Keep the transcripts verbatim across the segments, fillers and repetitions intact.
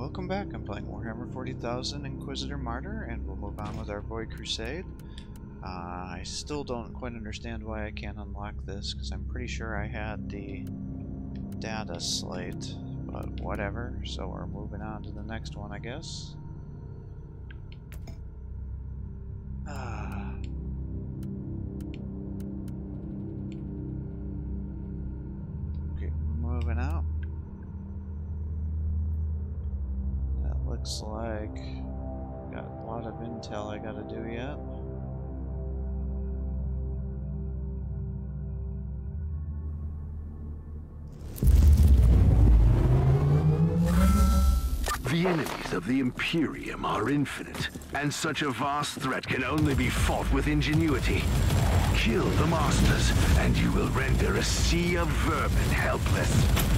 welcome back. I'm playing Warhammer forty thousand Inquisitor Martyr, and we'll move on with our boy Crusade. Uh, I still don't quite understand why I can't unlock this, because I'm pretty sure I had the data slate, but whatever. So we're moving on to the next one, I guess. Ah. Okay, moving out. Looks like got a lot of intel I gotta do yet. The enemies of the Imperium are infinite, and such a vast threat can only be fought with ingenuity. Kill the Masters, and you will render a sea of vermin helpless.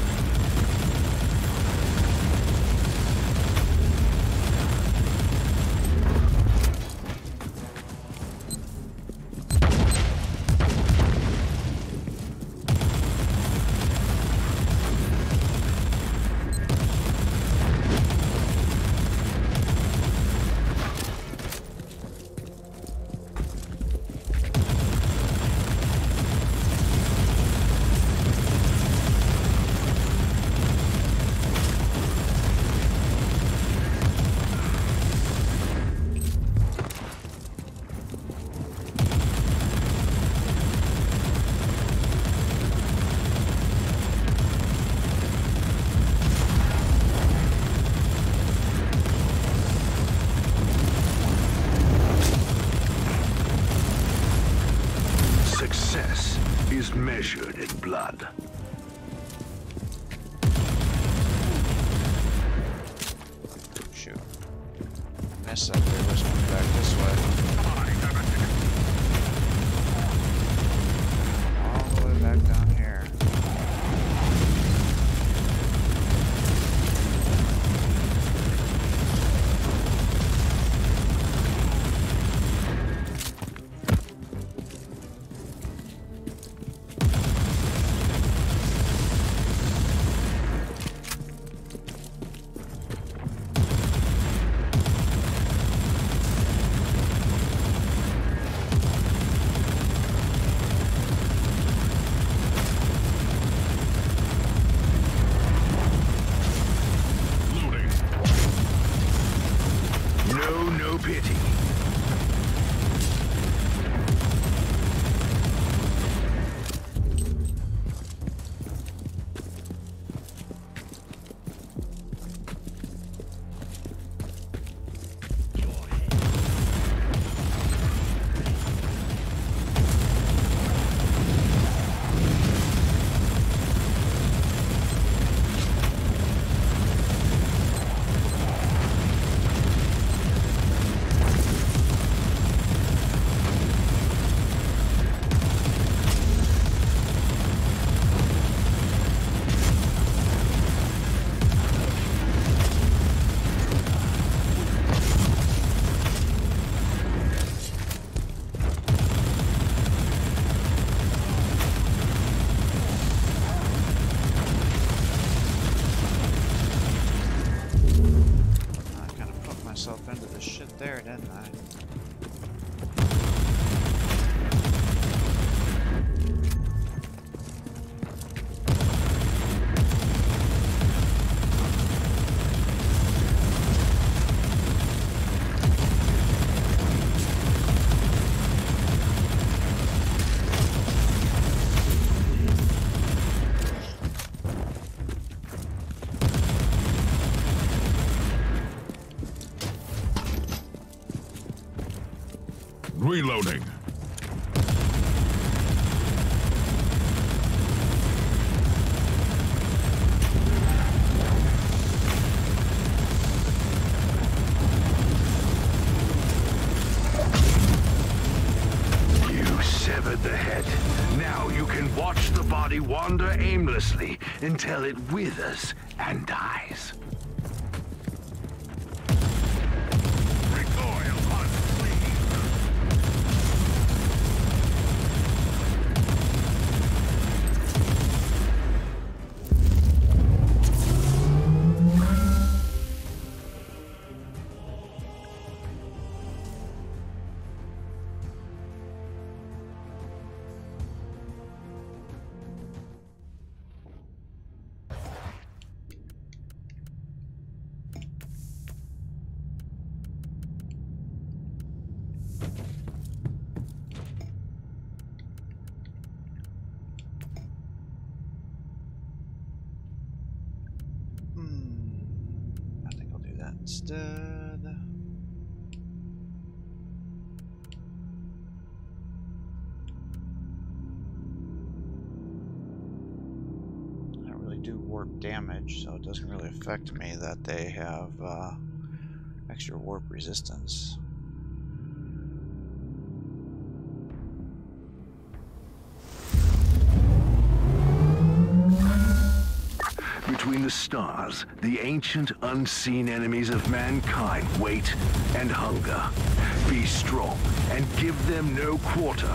Is measured in blood. Shoot. Mess up, there was one back this way. All the way back down here. Pity. Into the shit there, didn't I? Reloading. You severed the head. Now you can watch the body wander aimlessly until it withers and dies. that instead. I don't really do warp damage, so it doesn't really affect me that they have uh, extra warp resistance. Between the stars, the ancient, unseen enemies of mankind wait and hunger. Be strong and give them no quarter.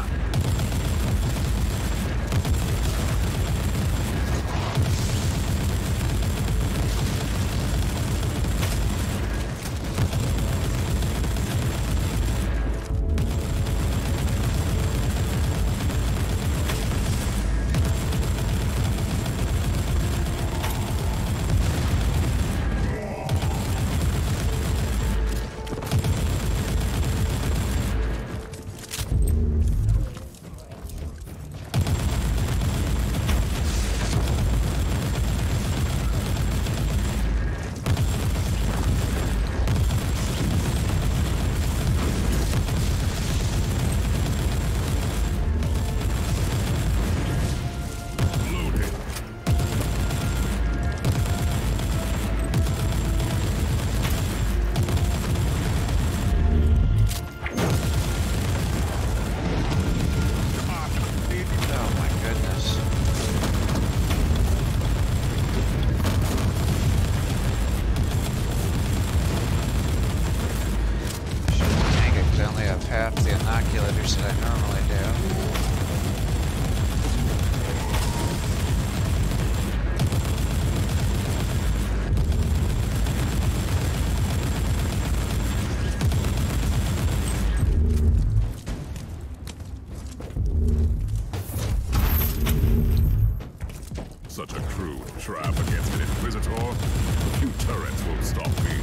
Such a crude trap against an Inquisitor. A few turrets won't stop me.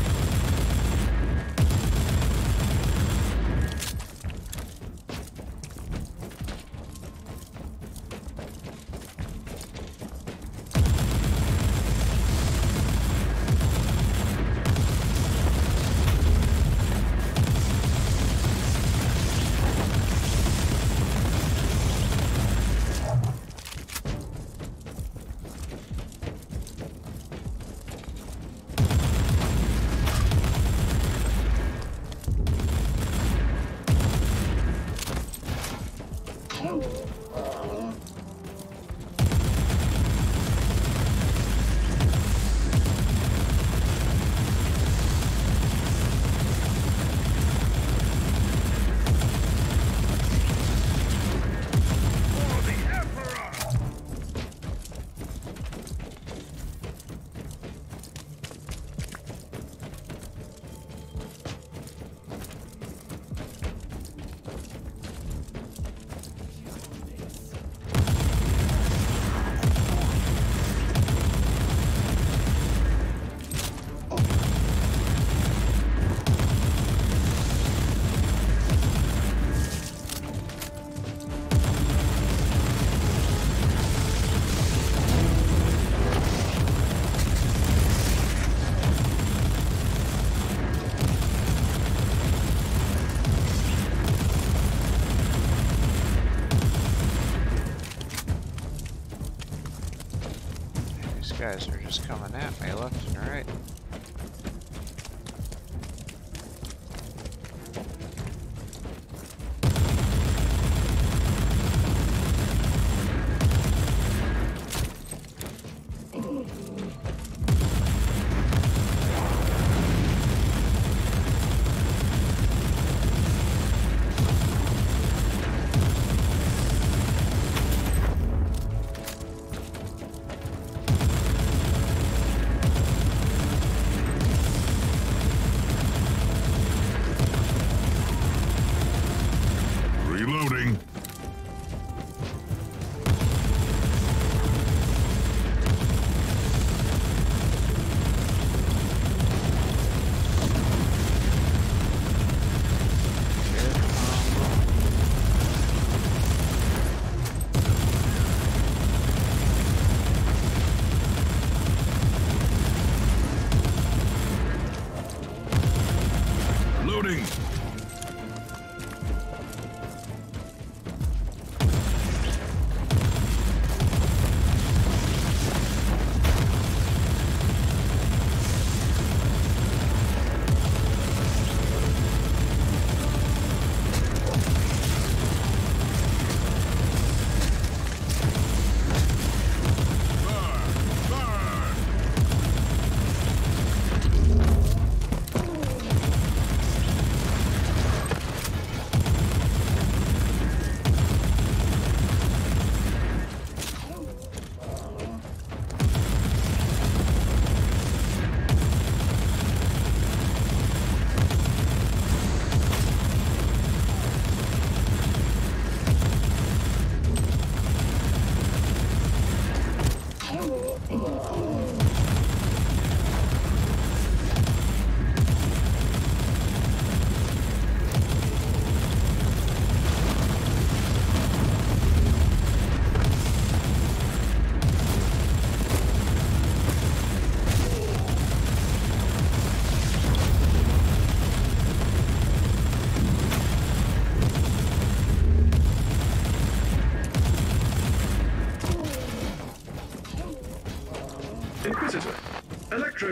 Guys are just coming at me left and right.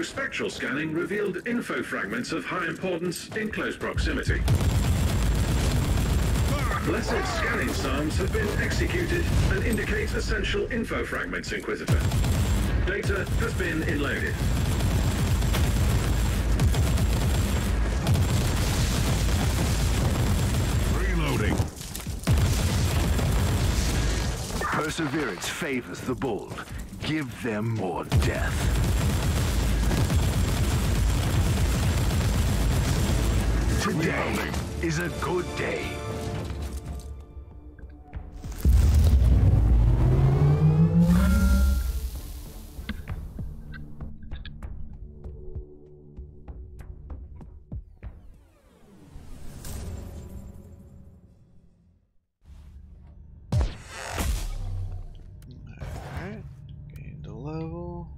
spectral scanning revealed info fragments of high importance in close proximity. Blessed scanning psalms have been executed and indicate essential info fragments, Inquisitor. Data has been inloaded. Reloading. Perseverance favors the bold. Give them more death. Today is a good day. Alright, gained a level.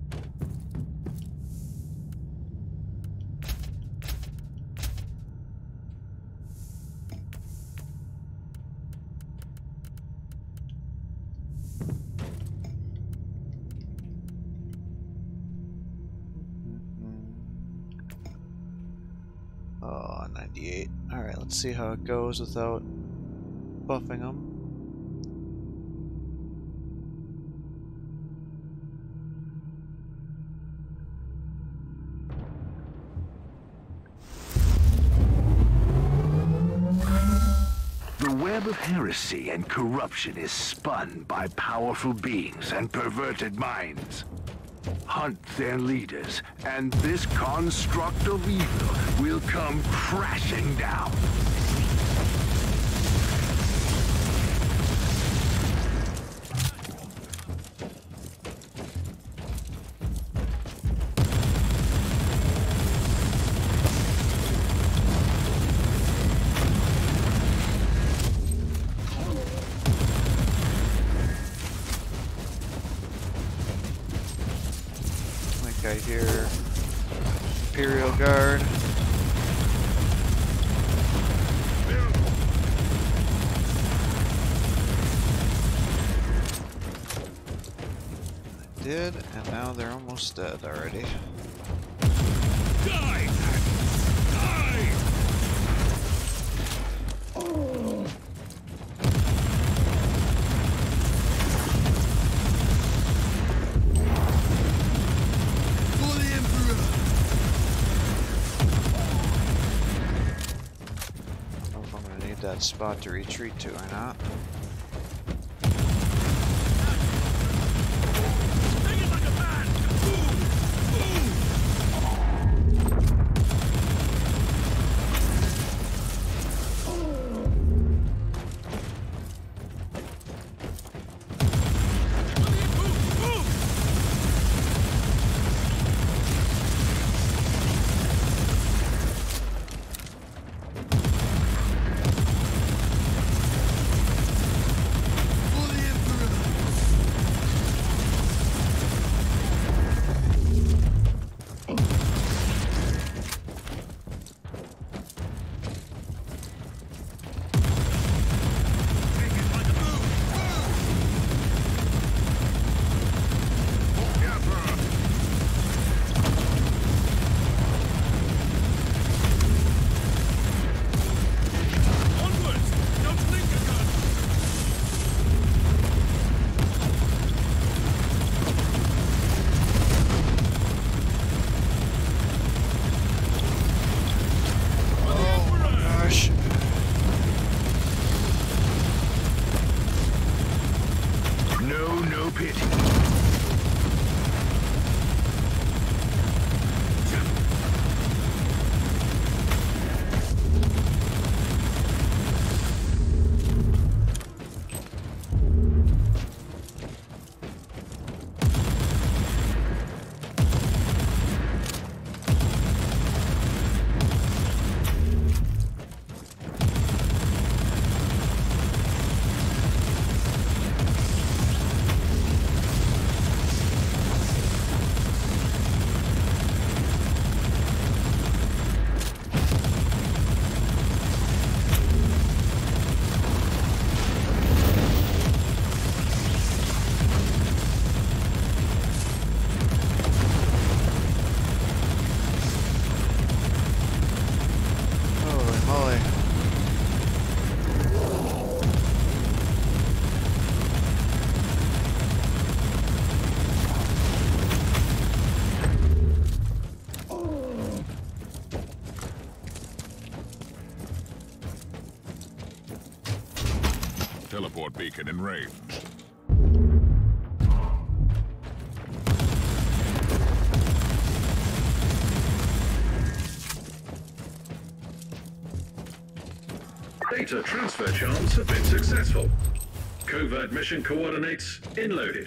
Oh, ninety-eight. Alright, let's see how it goes without buffing them. The web of heresy and corruption is spun by powerful beings and perverted minds. Hunt their leaders, and this construct of evil will come crashing down. I hear Imperial Guard. I did, and now they're almost dead already. Die! Die! That spot to retreat to or not. teleport beacon in range. Data transfer charms have been successful. Covert mission coordinates inloaded.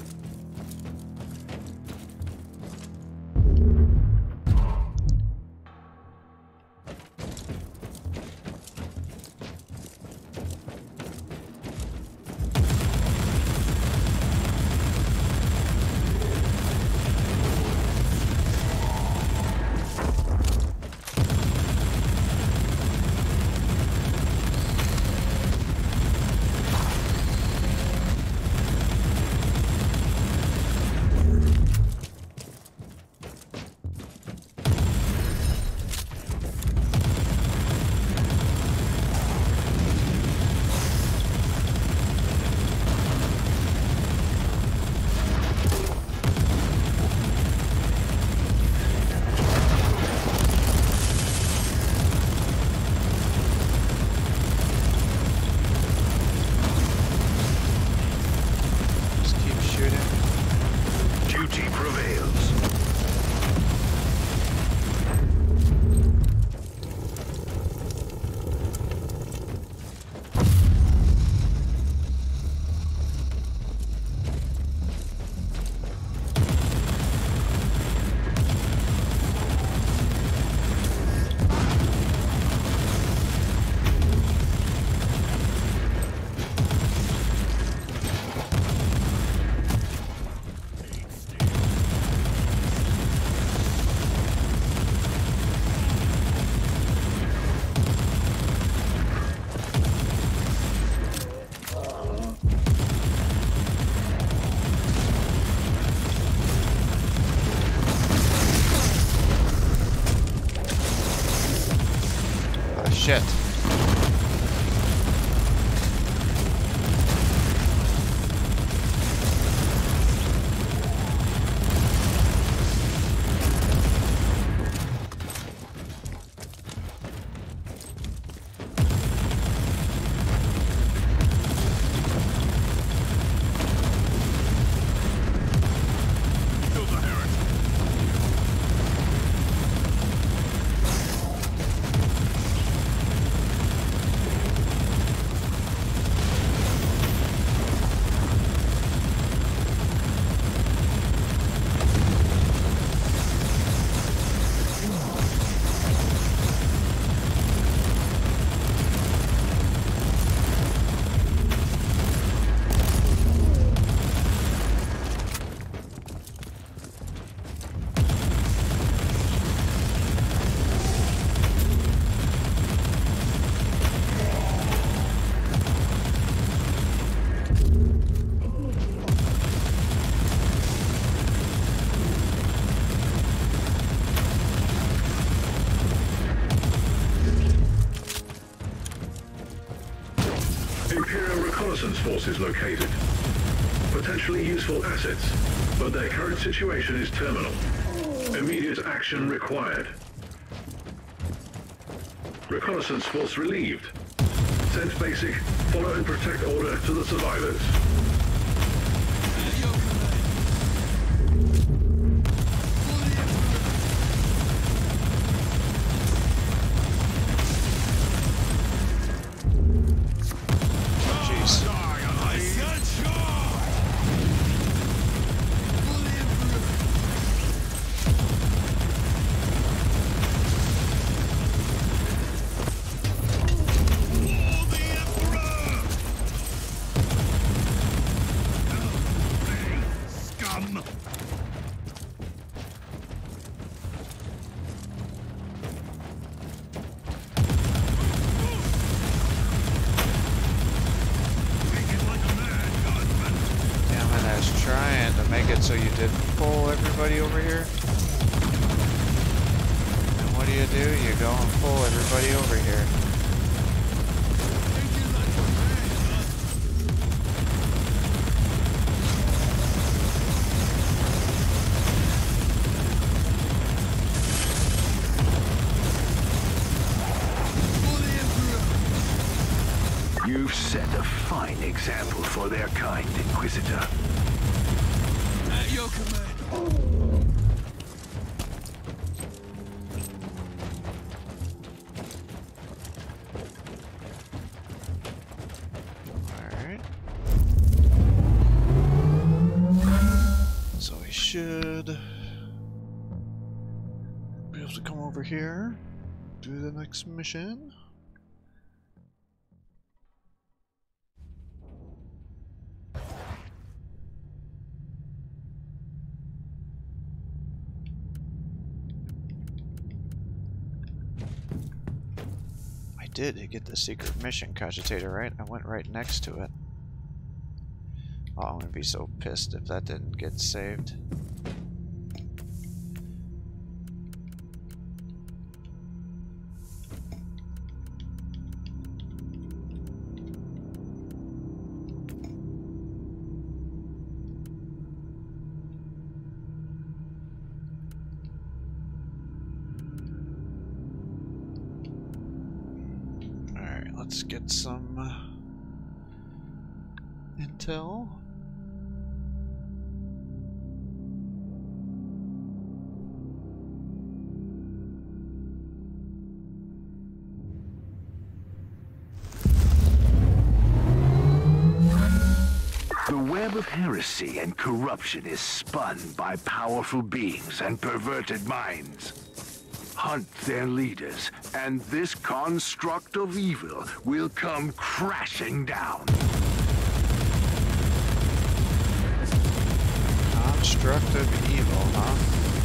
Shit. Forces located. Potentially useful assets, but their current situation is terminal. Immediate action required. Reconnaissance force relieved. Send basic, follow and protect order to the survivors. So you did pull everybody over here? And what do you do? You go and pull everybody over here. You've set a fine example for their kind, Inquisitor. At your command. Alright. So we should be able to come over here, do the next mission. I did get the secret mission cogitator, right? I went right next to it. Oh, I'm gonna be so pissed if that didn't get saved. Alright, let's get some uh, intel. The web of heresy and corruption is spun by powerful beings and perverted minds. Hunt their leaders, and this construct of evil will come crashing down. Construct of evil, huh?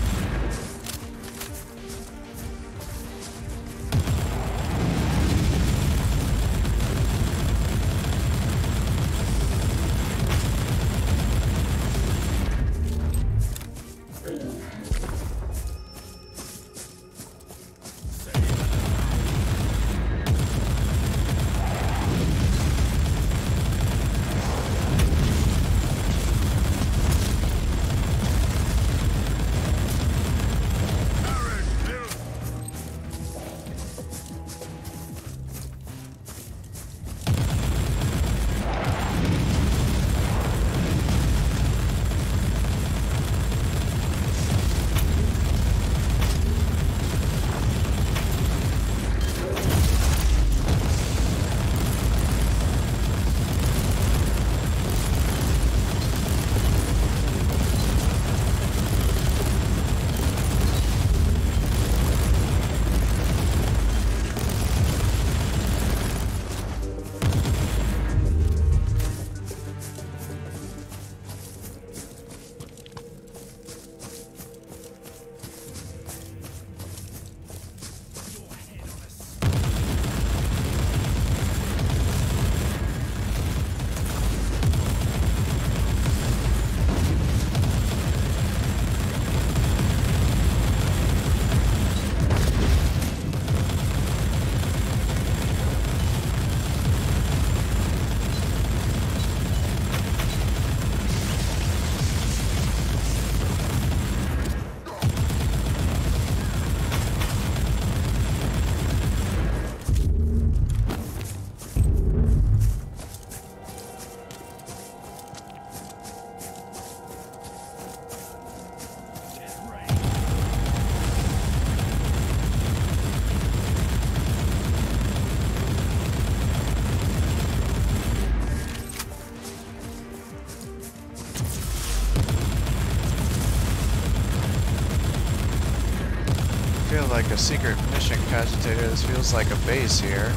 I feel like a secret mission cogitator. This feels like a base here.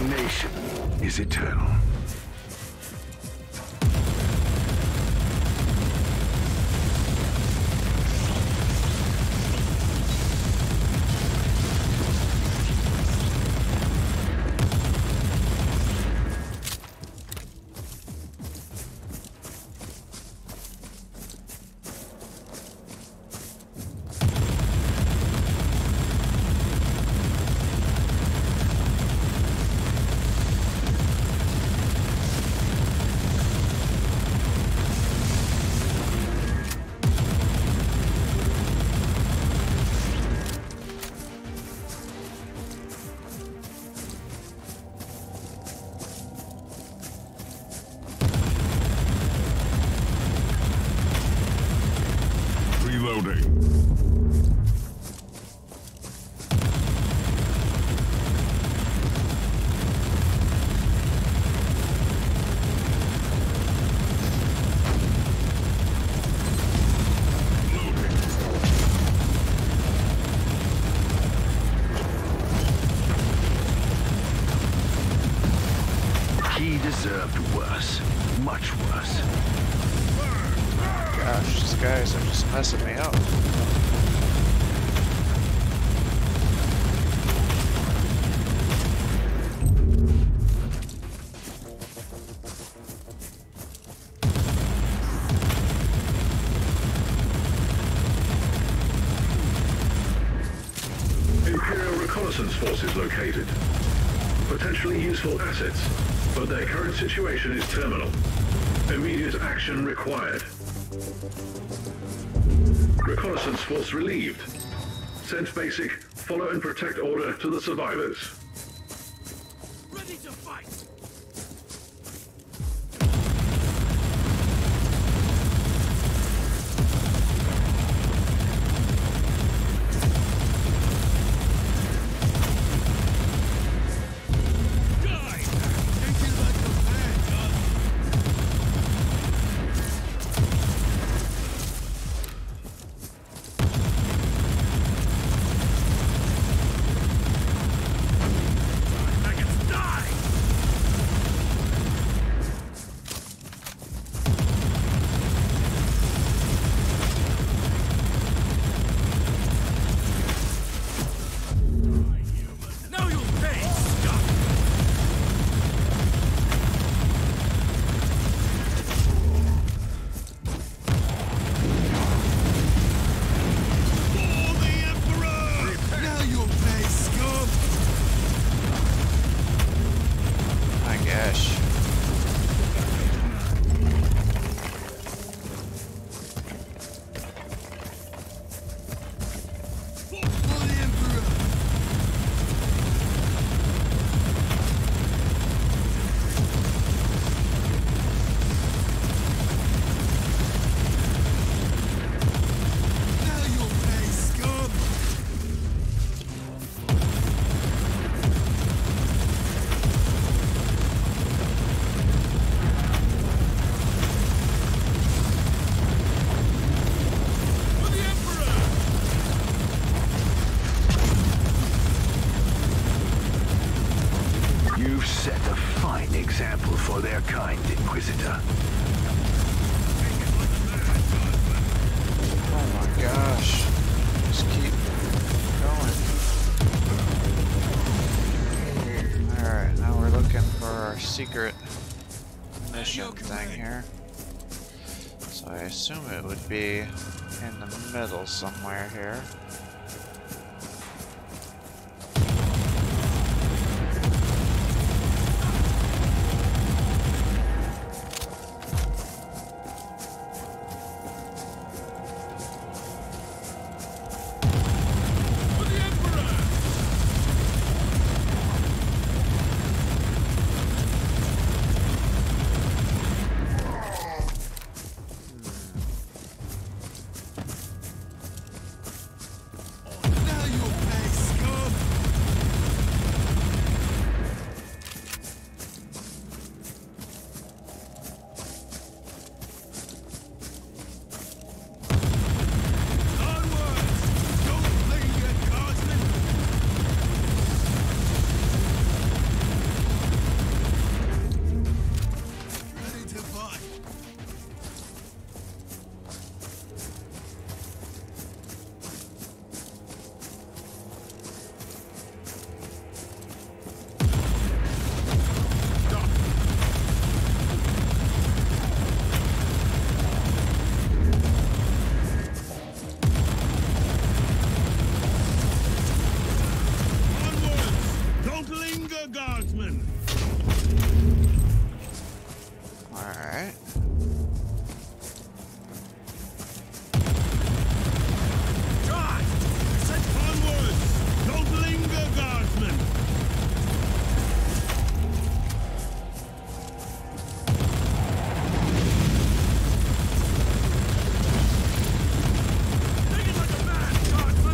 Stagnation is eternal. Reloading. He deserved worse. Much worse. Gosh, these guys are just messing me up. Imperial reconnaissance forces located. Potentially useful assets, but their current situation is terminal. Immediate action required. Reconnaissance force relieved. Send basic, follow and protect order to the survivors. Ready to fight! Die! Take it like a man, son! Maggots, die! Now you'll pay, scum! For the Emperor! Now you'll pay, scum! My gosh. For the Emperor! Now you'll pay, scum! For the Emperor! You've set a fine example for their kind, Inquisitor. Oh my gosh. Just keep going. Alright, now we're looking for our secret mission thing here. So I assume it would be in the middle somewhere here. For the Emperor! linger, guardsmen. Alright. Charge! Set onwards! Don't linger, guardsmen. Take it like a man, guardsmen.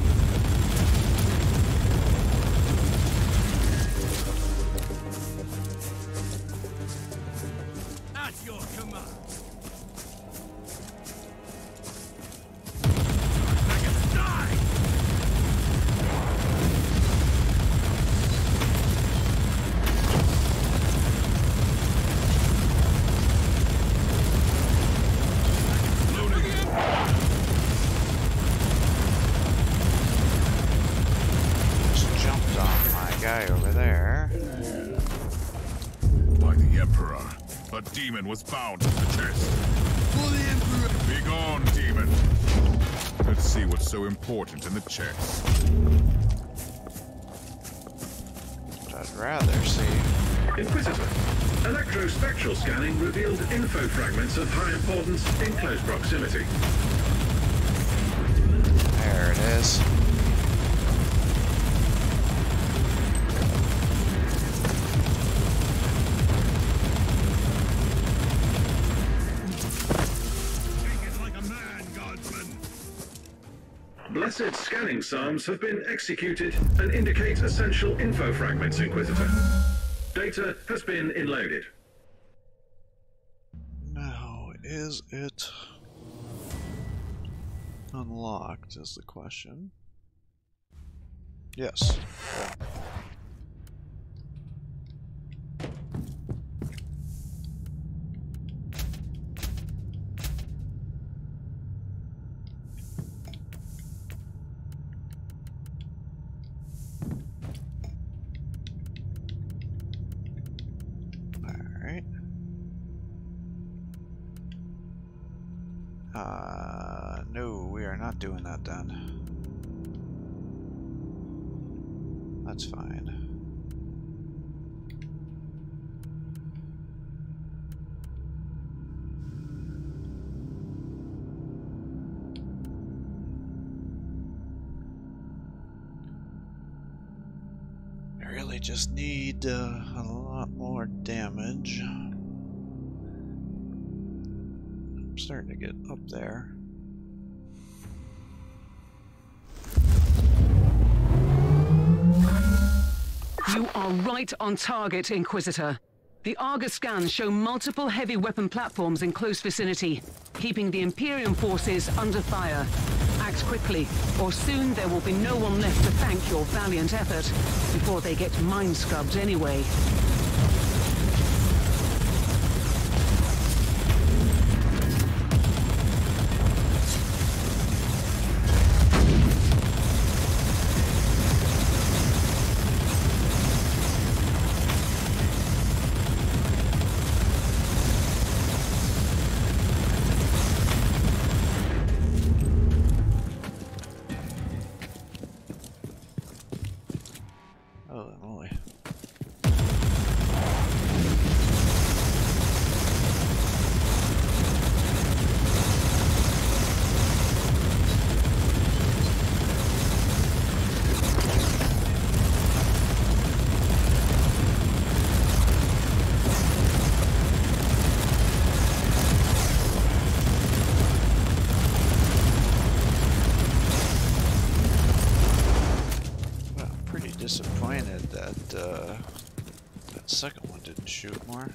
At your command. Dragons die! Just jumped on my guy over there. By the Emperor, a demon was bound to the chest. For the Emperor! Be gone, demon. Let's see what's so important in the chest. What I'd rather see. Inquisitor, electrospectral scanning revealed info fragments of high importance in close proximity. There it is. Take it like a man, guardsmen. Blessed scanning psalms have been executed and indicate essential info fragments, Inquisitor. Data has been inloaded. Now, is it unlocked is the question. Yes. Alright. Uh, no, we are not doing that then. That's fine. I really just need uh, a lot more damage. I'm starting to get up there. You are right on target, Inquisitor. The Argus scans show multiple heavy weapon platforms in close vicinity, keeping the Imperium forces under fire. Act quickly, or soon there will be no one left to thank your valiant effort, before they get mind-scrubbed anyway. Oh, moly. Disappointed that uh, that second one didn't shoot more.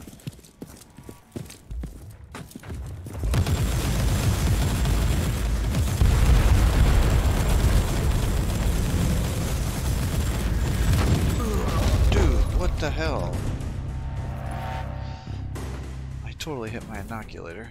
Dude, what the hell? I totally hit my inoculator.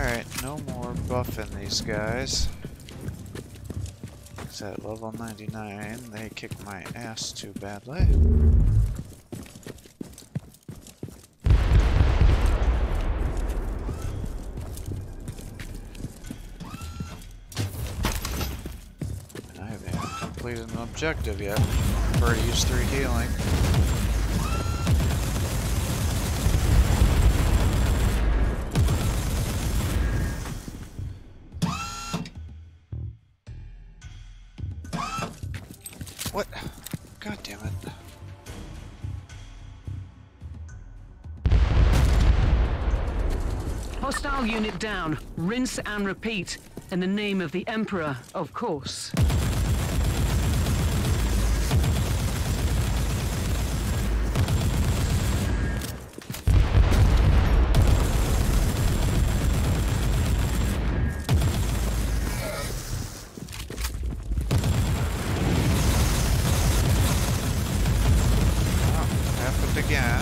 Alright, no more buffing these guys. Because at level ninety-nine, they kick my ass too badly. I haven't completed an objective yet. I've already used three healing. What? God damn it. Hostile unit down. Rinse and repeat. In the name of the Emperor, of course. Again.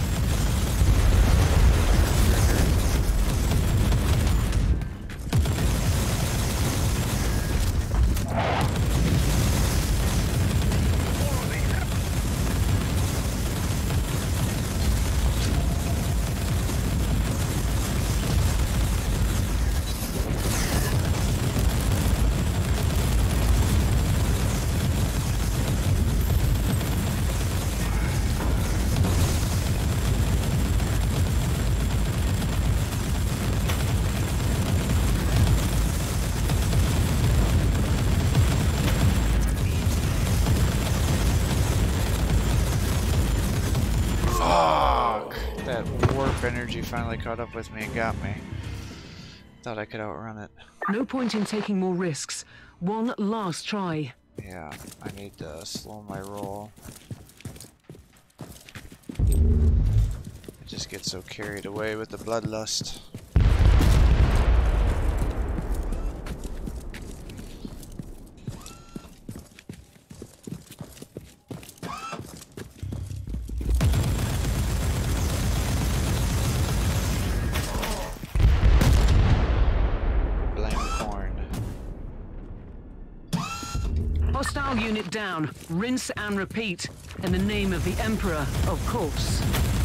Energy finally caught up with me and got me. Thought I could outrun it. No point in taking more risks. One last try. Yeah, I need to slow my roll. I just get so carried away with the bloodlust. Hostile unit down. Rinse and repeat. In the name of the Emperor, of course.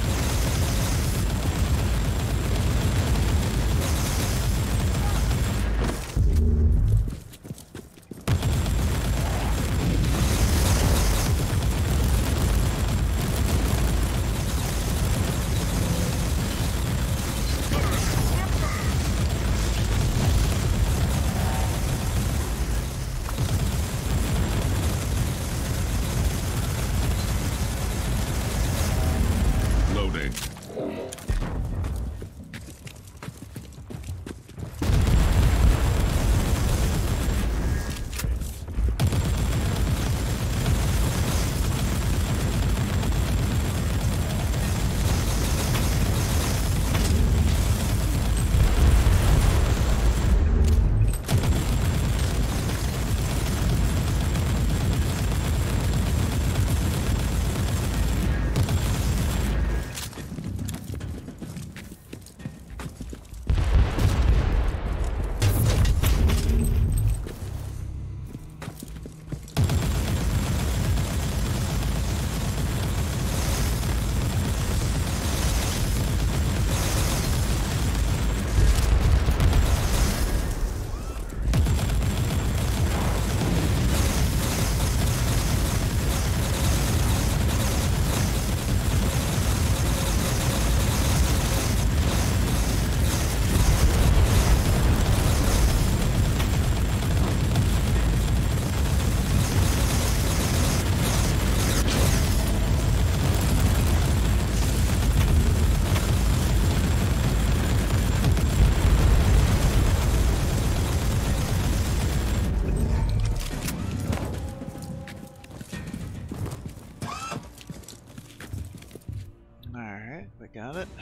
Got it.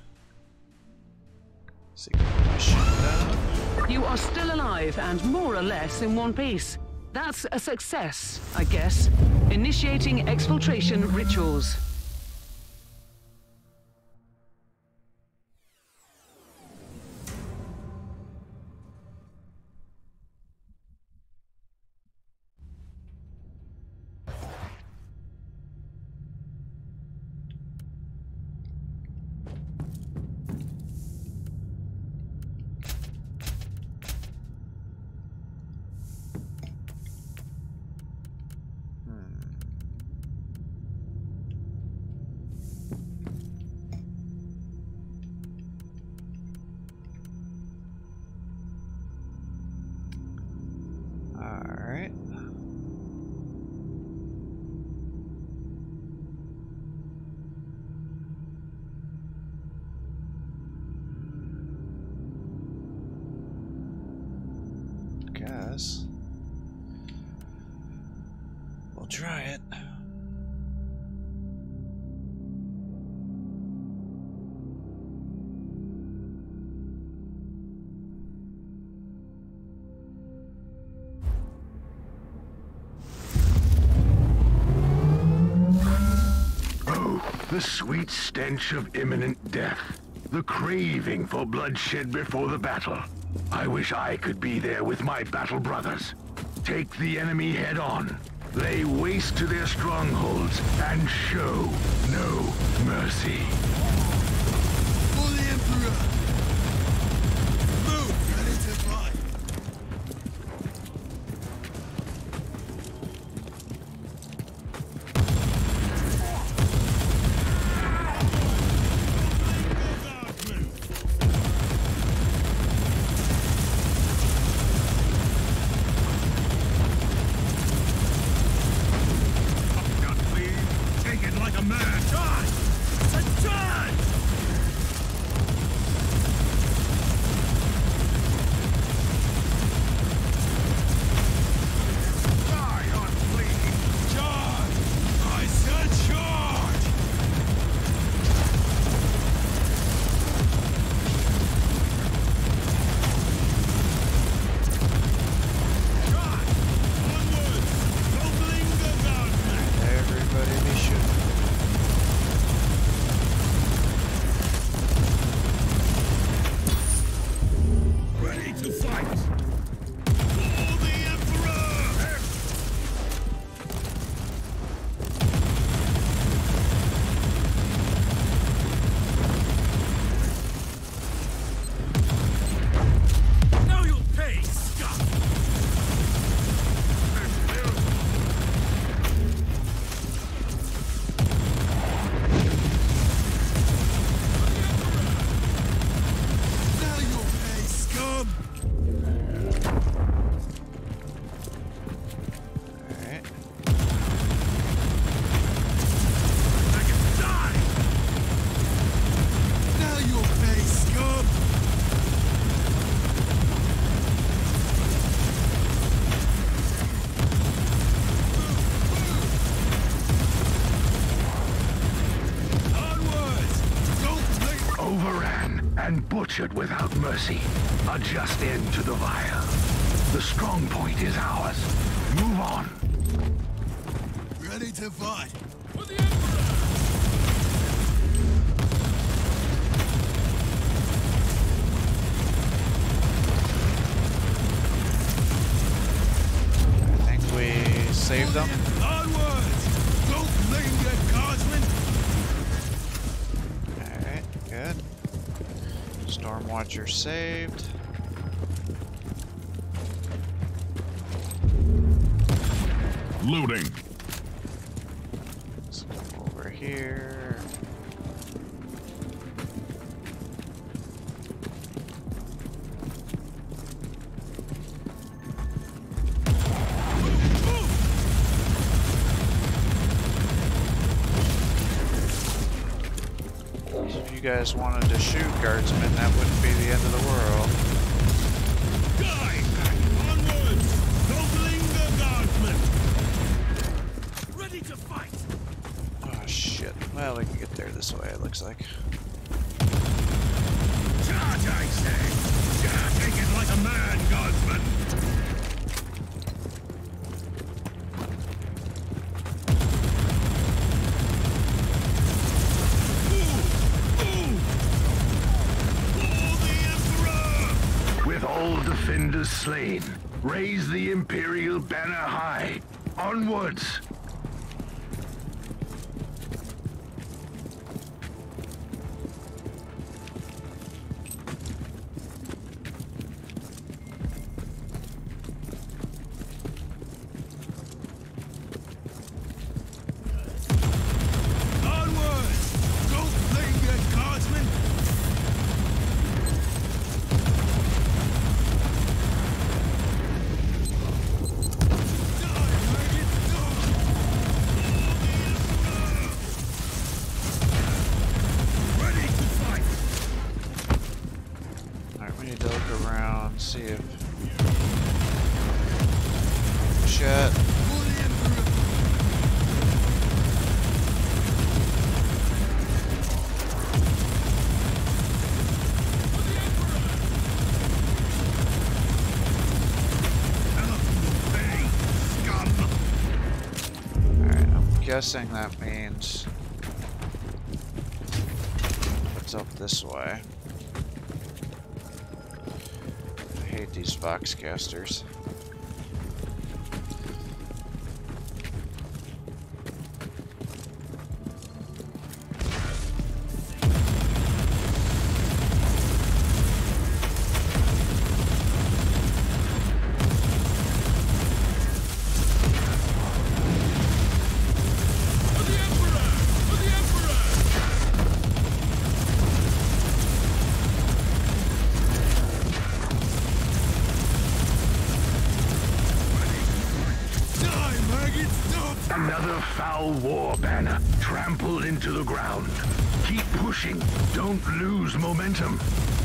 Secret mission done. You are still alive and more or less in one piece. That's a success, I guess. Initiating exfiltration rituals. Alright. Guess we'll try it. The sweet stench of imminent death. The craving for bloodshed before the battle. I wish I could be there with my battle brothers. Take the enemy head on. Lay waste to their strongholds and show no mercy. For the Emperor! Move! Ready to fight! And butchered without mercy. A just end to the vile. The strong point is ours. Move on. Ready to fight. For the Emperor! I think we saved them. Onwards! Don't linger, guardsmen! Alright, good. Stormwatcher saved. Looting. Let's go over here. If you guys wanted to shoot guardsmen, that wouldn't be the end of the world. Guy! Onwards! Don't linger, guardsmen! Ready to fight! Oh shit. Well, we can get there this way, it looks like. Charge, I say! Yeah, take it like a man, guardsman! All defenders slain. Raise the Imperial banner high. Onwards! Onwards! Don't linger, guardsmen! We need to look around, see if... Shit. Alright, I'm guessing that means it's up this way. I hate these boxcasters. Another foul war banner trampled into the ground. Keep pushing. Don't lose momentum.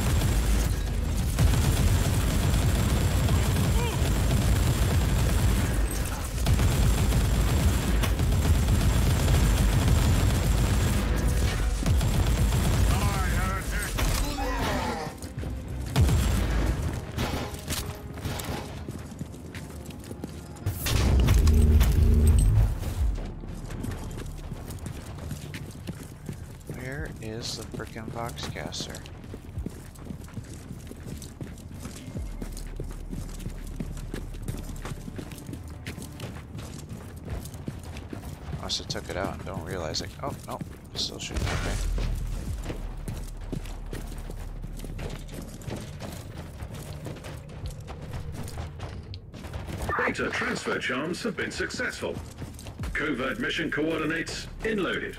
Is the frickin' boxcaster. Must have took it out and don't realize it. Oh, no. Still shooting at me. Data transfer charms have been successful. Covert mission coordinates inloaded.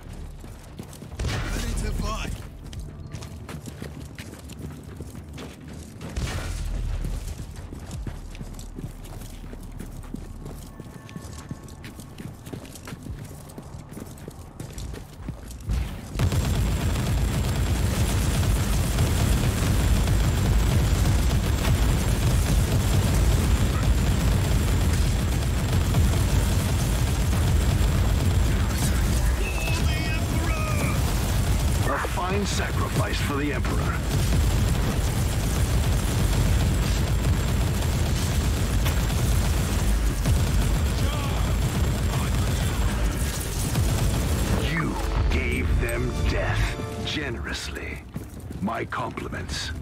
Sacrifice for the Emperor. You gave them death generously. My compliments.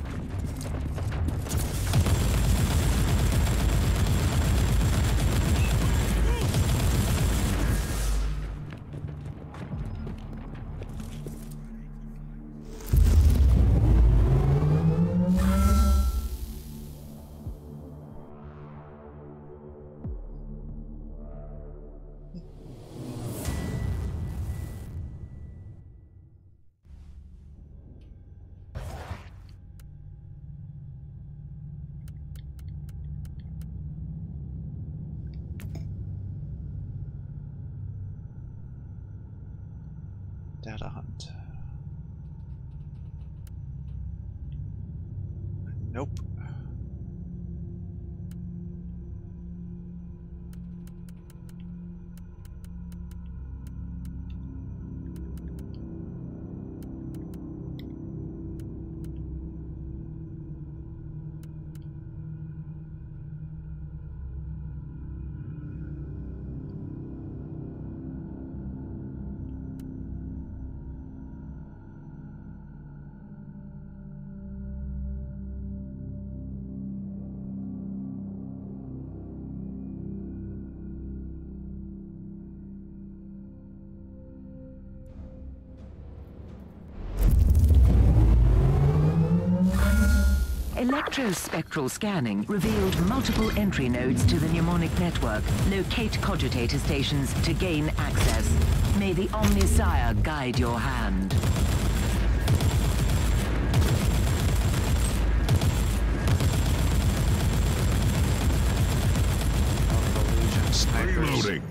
Data hunt. Nope. Electrospectral scanning revealed multiple entry nodes to the mnemonic network. Locate cogitator stations to gain access. May the Omnisire guide your hand. Reloading.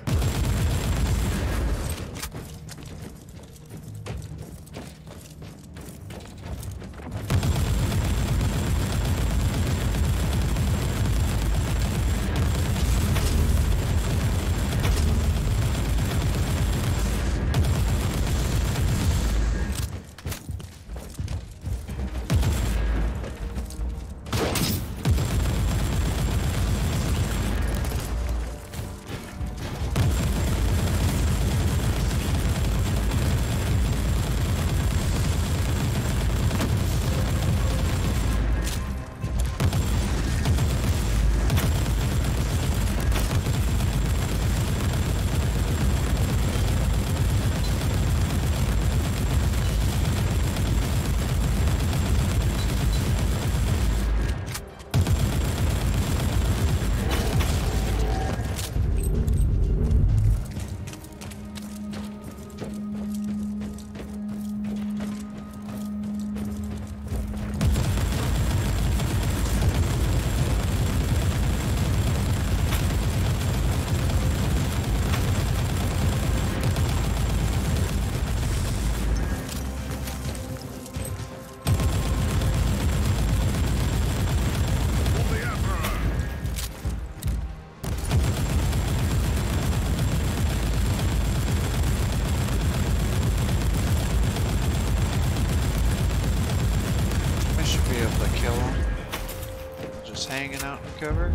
Just hanging out in cover.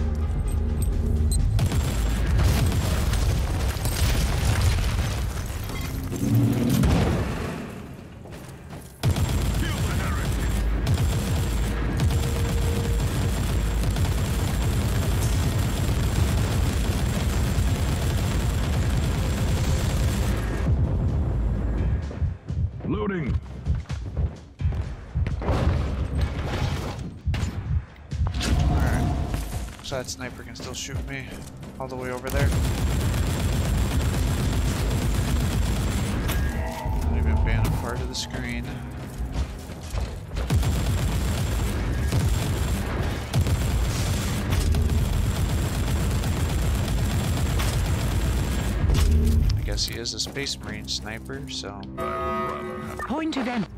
Loading. Alright. So that sniper can still shoot me all the way over there. Not even ban a part of the screen. I guess he is a Space Marine sniper, so... Point of entry.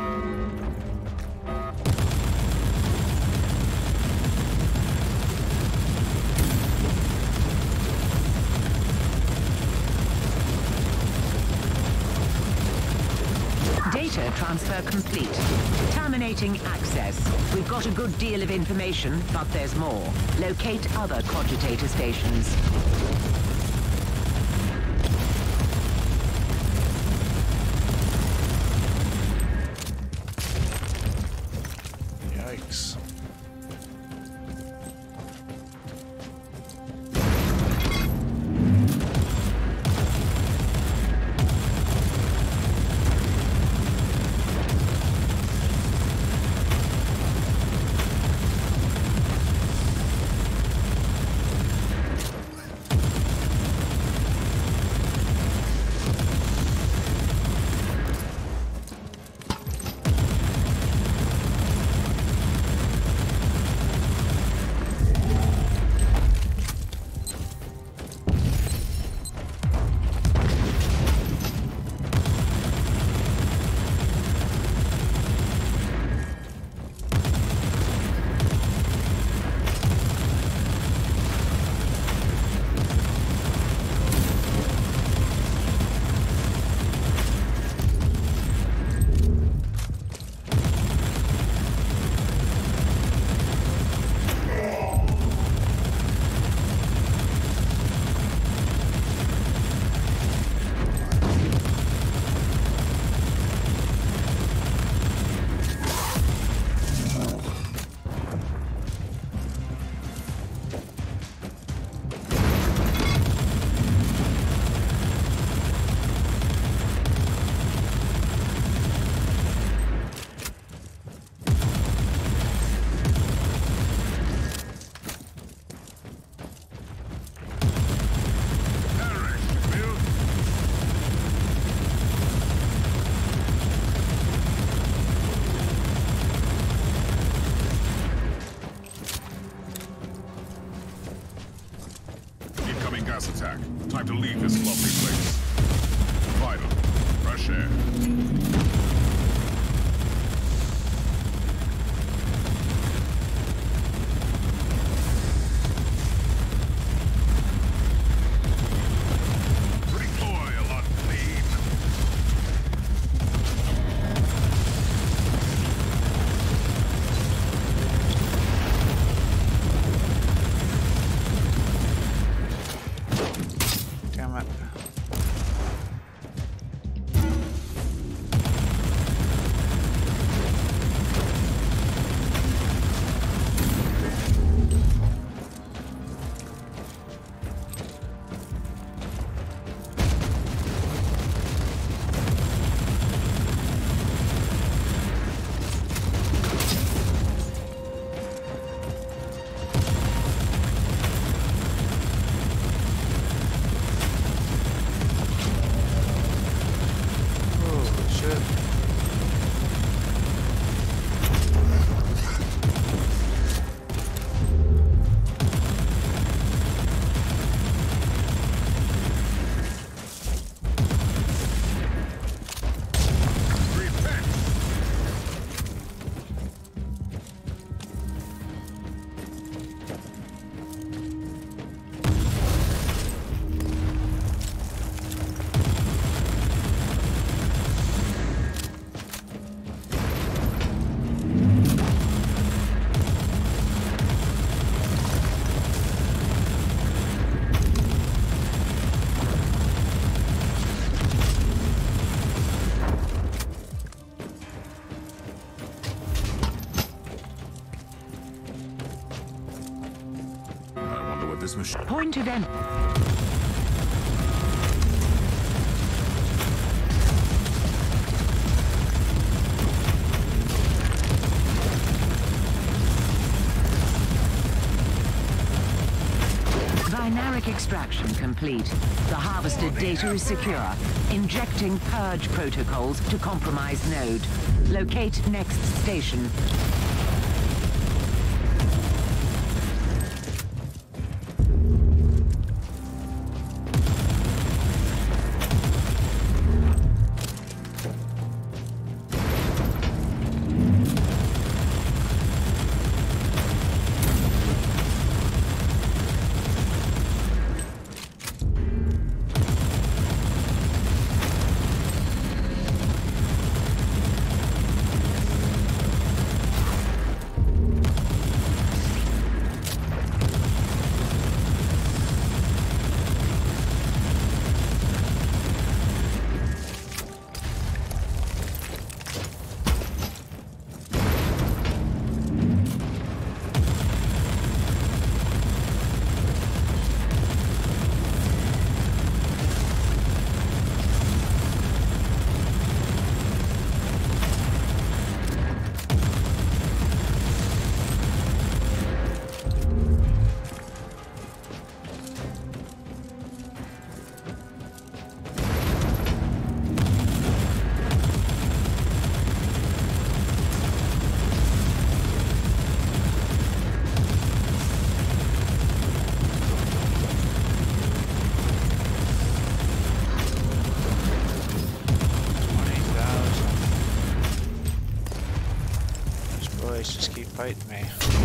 Data transfer complete. Terminating access. We've got a good deal of information, but there's more. Locate other cogitator stations. Yikes. Gas attack. Time to leave this lovely place. Vital. Fresh air. but this machine... Point of en- Binaric extraction complete. The harvested data is secure. Injecting purge protocols to compromised node. Locate next station. Just keep fighting me.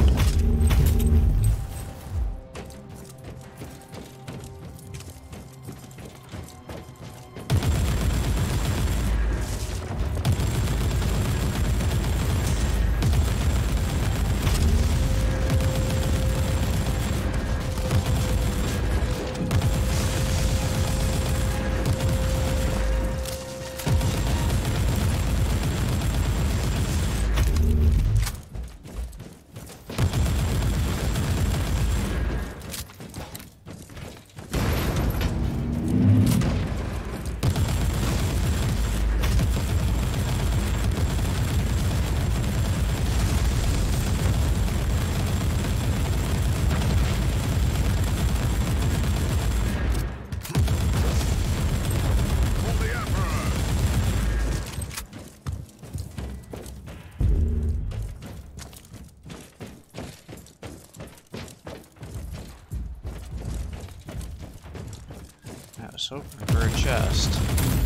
I was hoping for a chest.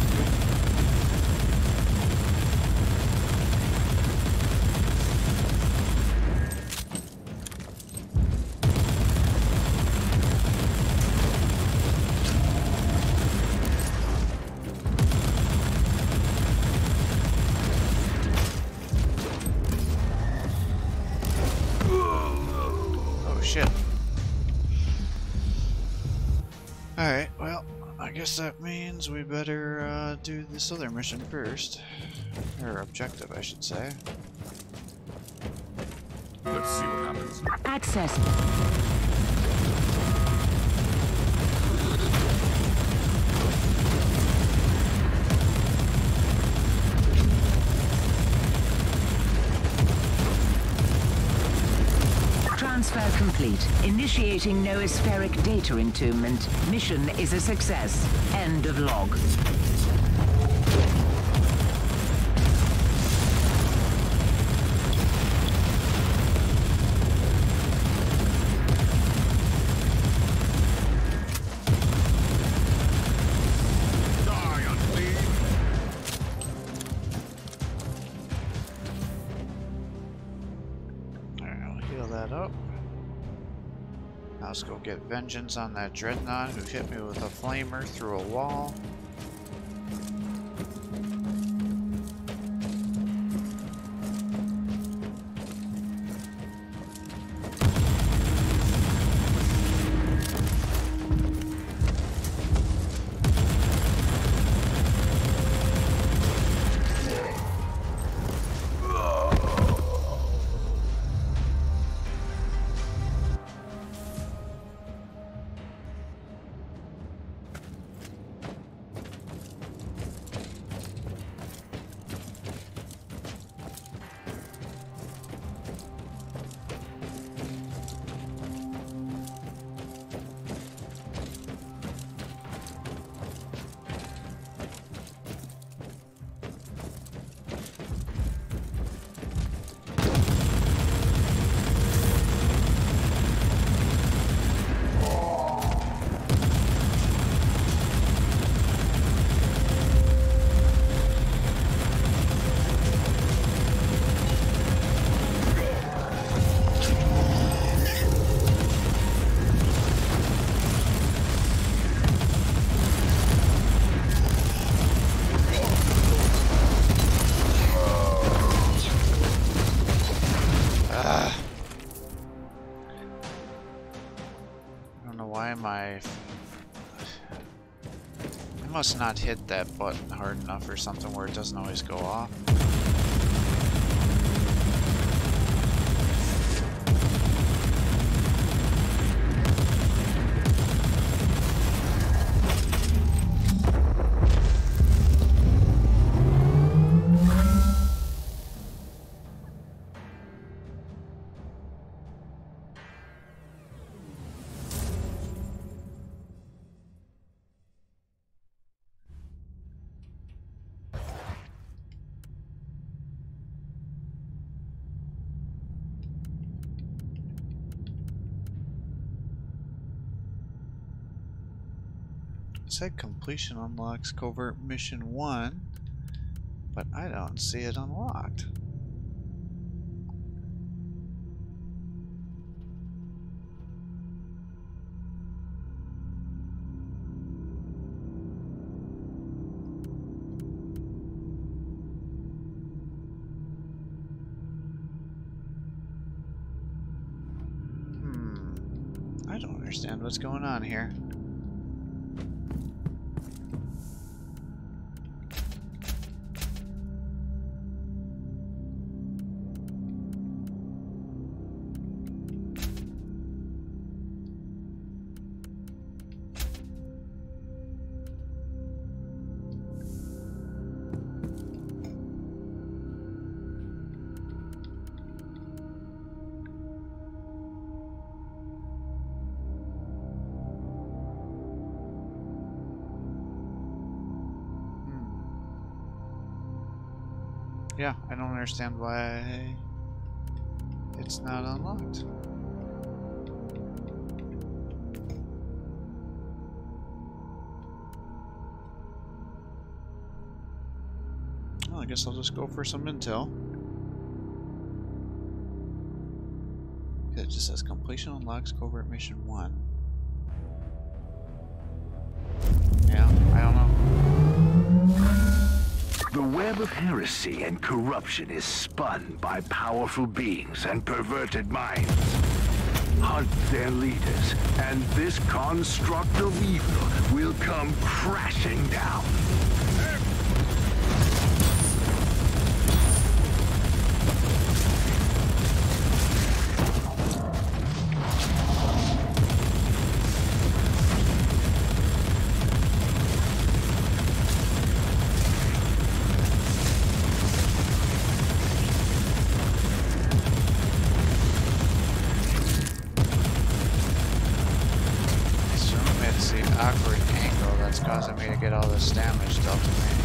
Oh shit. Alright, well, I guess that means we better uh, do this other mission first. Or objective, I should say. Let's see what happens. Access. Transfer complete. Initiating noospheric data entombment. Mission is a success. End of log. Die, unclean! Alright, I'll heal that up. Now let's go get vengeance on that dreadnought who hit me with a flamer through a wall. why am I... I must not hit that button hard enough or something where it doesn't always go off. It said completion unlocks covert mission one, but I don't see it unlocked. Hmm. I don't understand what's going on here. Yeah, I don't understand why it's not unlocked. Well, I guess I'll just go for some intel. It just says completion unlocks covert mission one. Yeah, I don't know. The web of heresy and corruption is spun by powerful beings and perverted minds. Hunt their leaders, and this construct of evil will come crashing down. Awkward angle that's causing me to get all this damage dealt to me.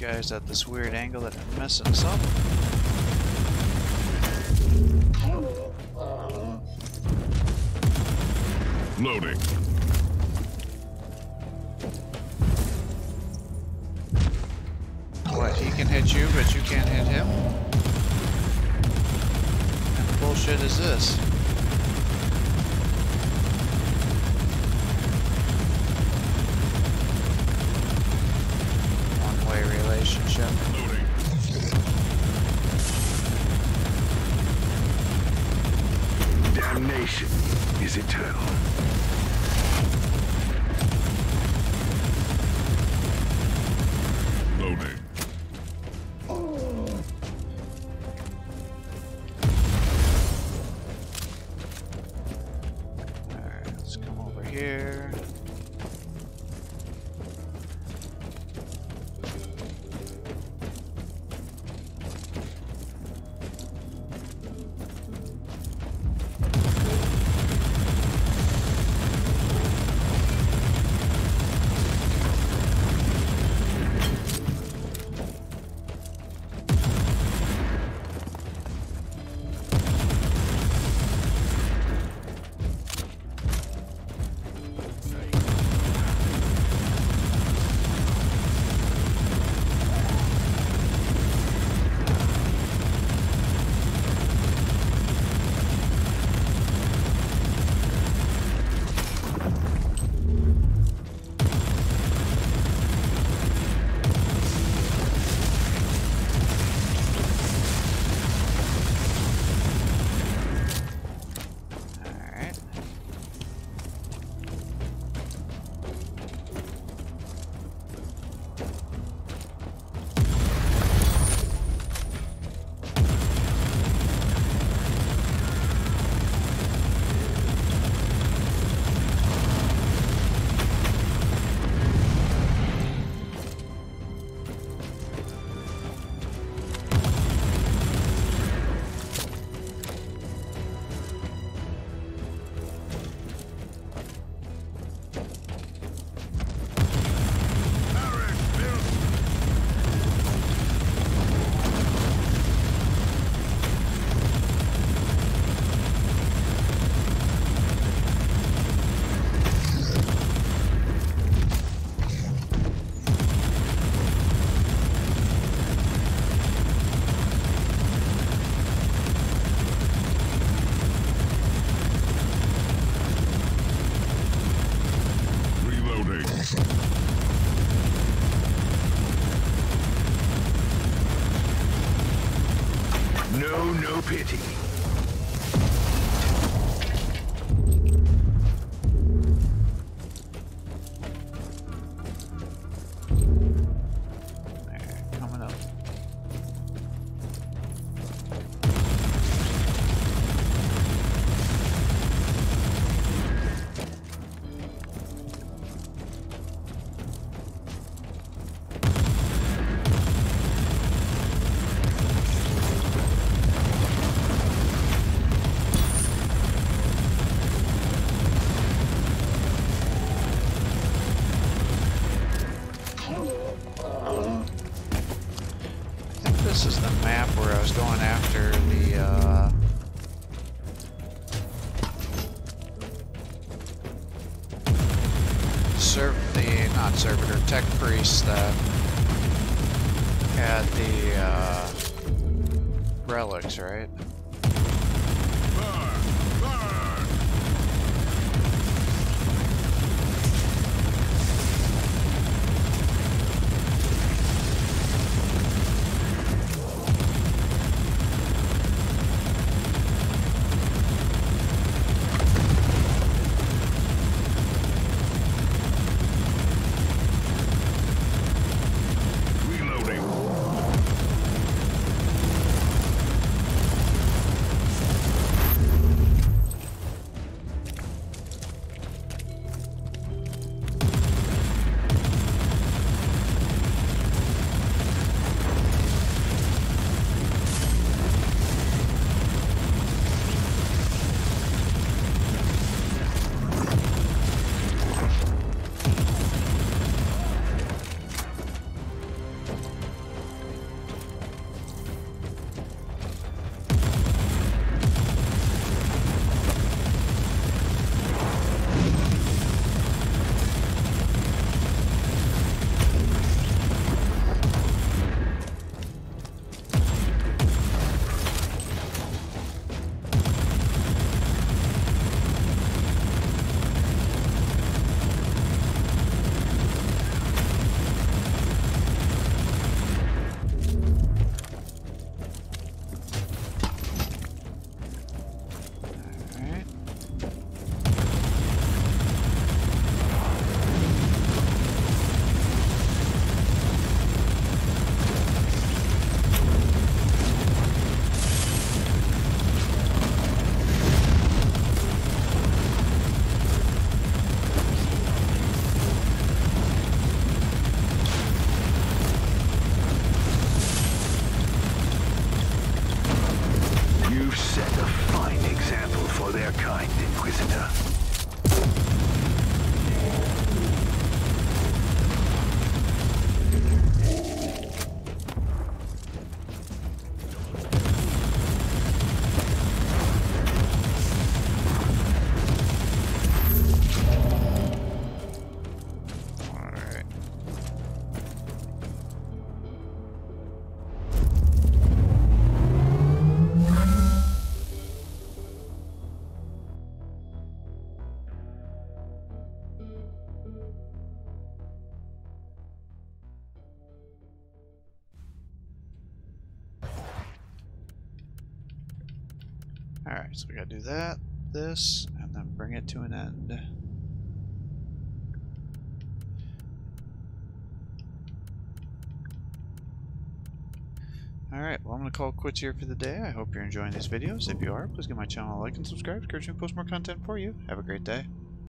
guy's at this weird angle that I'm messing us up. Loading. What, he can hit you, but you can't hit him? What kind of bullshit is this? One-way relationship. Loading. Damnation is eternal. Loading. Alright, let's come over here. No, no pity. There, coming up. This is the map where I was going after the, uh... serv- the, not servitor, tech priest that had the, uh... relics, right? Burn! Burn! Reloading. Alright, so we gotta do that, this, and then bring it to an end. Alright, well I'm going to call it quits here for the day. I hope you're enjoying these videos. If you are, please give my channel a like and subscribe. Encourage me to post more content for you. Have a great day.